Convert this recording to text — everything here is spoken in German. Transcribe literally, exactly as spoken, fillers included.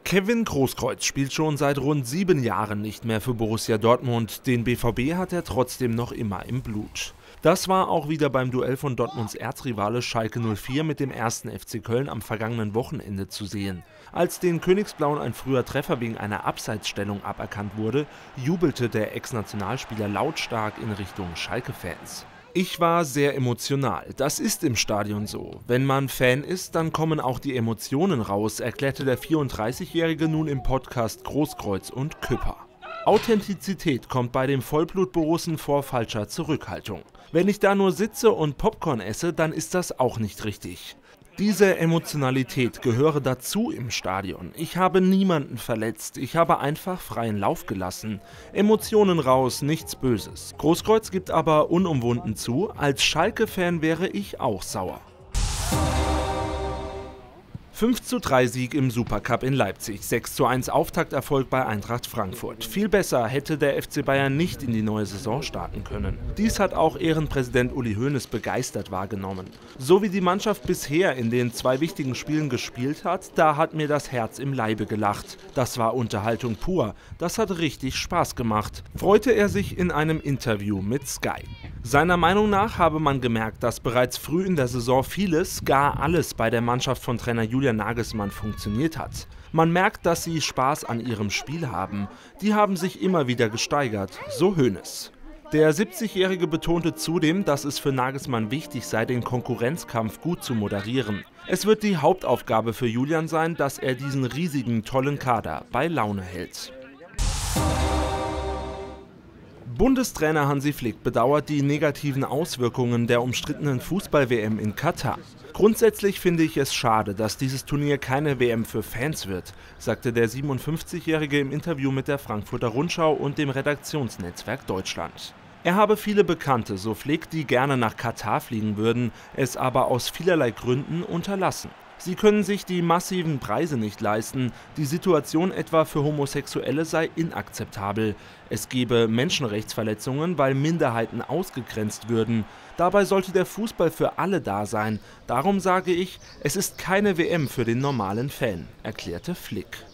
Kevin Grosskreutz spielt schon seit rund sieben Jahren nicht mehr für Borussia Dortmund. Den B V B hat er trotzdem noch immer im Blut. Das war auch wieder beim Duell von Dortmunds Erzrivale Schalke null vier mit dem ersten F C Köln am vergangenen Wochenende zu sehen. Als den Königsblauen ein früher Treffer wegen einer Abseitsstellung aberkannt wurde, jubelte der Ex-Nationalspieler lautstark in Richtung Schalke-Fans. Ich war sehr emotional. Das ist im Stadion so. Wenn man Fan ist, dann kommen auch die Emotionen raus, erklärte der vierunddreißigjährige nun im Podcast Grosskreutz und Küpper. Authentizität kommt bei dem Vollblut-Borussen vor falscher Zurückhaltung. Wenn ich da nur sitze und Popcorn esse, dann ist das auch nicht richtig. Diese Emotionalität gehöre dazu im Stadion. Ich habe niemanden verletzt, ich habe einfach freien Lauf gelassen. Emotionen raus, nichts Böses. Grosskreutz gibt aber unumwunden zu, als Schalke-Fan wäre ich auch sauer. fünf zu drei Sieg im Supercup in Leipzig, sechs zu eins Auftakterfolg bei Eintracht Frankfurt. Viel besser hätte der F C Bayern nicht in die neue Saison starten können. Dies hat auch Ehrenpräsident Uli Hoeneß begeistert wahrgenommen. So wie die Mannschaft bisher in den zwei wichtigen Spielen gespielt hat, da hat mir das Herz im Leibe gelacht. Das war Unterhaltung pur. Das hat richtig Spaß gemacht, freute er sich in einem Interview mit Sky. Seiner Meinung nach habe man gemerkt, dass bereits früh in der Saison vieles, gar alles bei der Mannschaft von Trainer Julian Nagelsmann funktioniert hat. Man merkt, dass sie Spaß an ihrem Spiel haben. Die haben sich immer wieder gesteigert, so Hoeneß. Der siebzigjährige betonte zudem, dass es für Nagelsmann wichtig sei, den Konkurrenzkampf gut zu moderieren. Es wird die Hauptaufgabe für Julian sein, dass er diesen riesigen, tollen Kader bei Laune hält. Bundestrainer Hansi Flick bedauert die negativen Auswirkungen der umstrittenen Fußball-W M in Katar. Grundsätzlich finde ich es schade, dass dieses Turnier keine W M für Fans wird, sagte der siebenundfünfzigjährige im Interview mit der Frankfurter Rundschau und dem Redaktionsnetzwerk Deutschland. Er habe viele Bekannte, so Flick, die gerne nach Katar fliegen würden, es aber aus vielerlei Gründen unterlassen. Sie können sich die massiven Preise nicht leisten, die Situation etwa für Homosexuelle sei inakzeptabel. Es gebe Menschenrechtsverletzungen, weil Minderheiten ausgegrenzt würden. Dabei sollte der Fußball für alle da sein. Darum sage ich, es ist keine W M für den normalen Fan, erklärte Flick.